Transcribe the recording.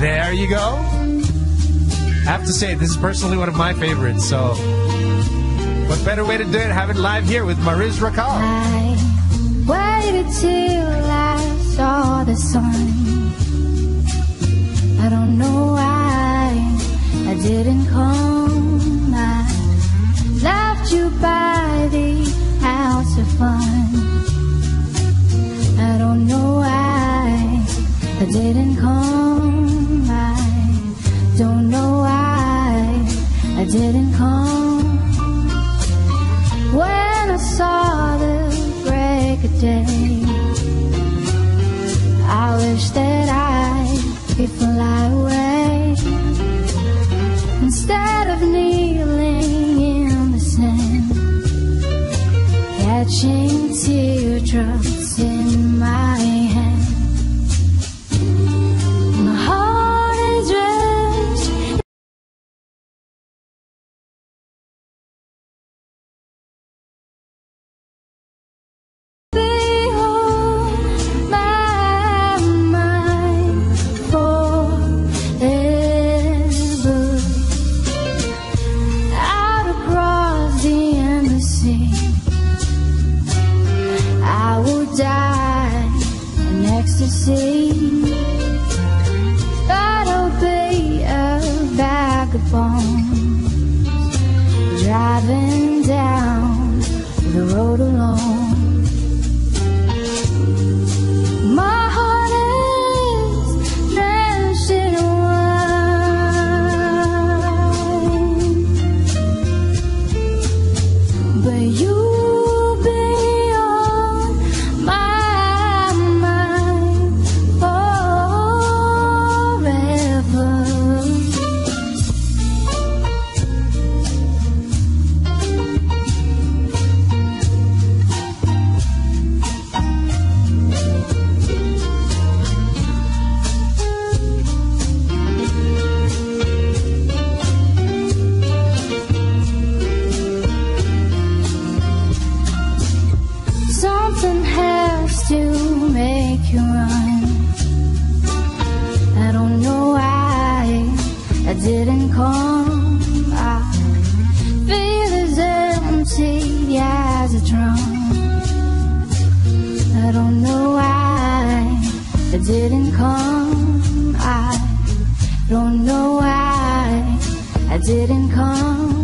There you go. I have to say, this is personally one of my favorites, so what better way to do it? Have it live here with Mariz Racal. I waited till I saw the sun. I don't know why I didn't come. I left you by the house of fun. I don't know why I didn't come. I don't know why I didn't come. When I saw the break of day, I wish that I could fly away. Instead of kneeling in the sand, catching teardrops in my hand. My heart is drenched. That'll be a bag of bones, driving down the road alone. My heart is drenched in wine, but you'll be on my something has to make you run. I don't know why I didn't come. I feel as empty as a drum. I don't know why I didn't come. I don't know why I didn't come.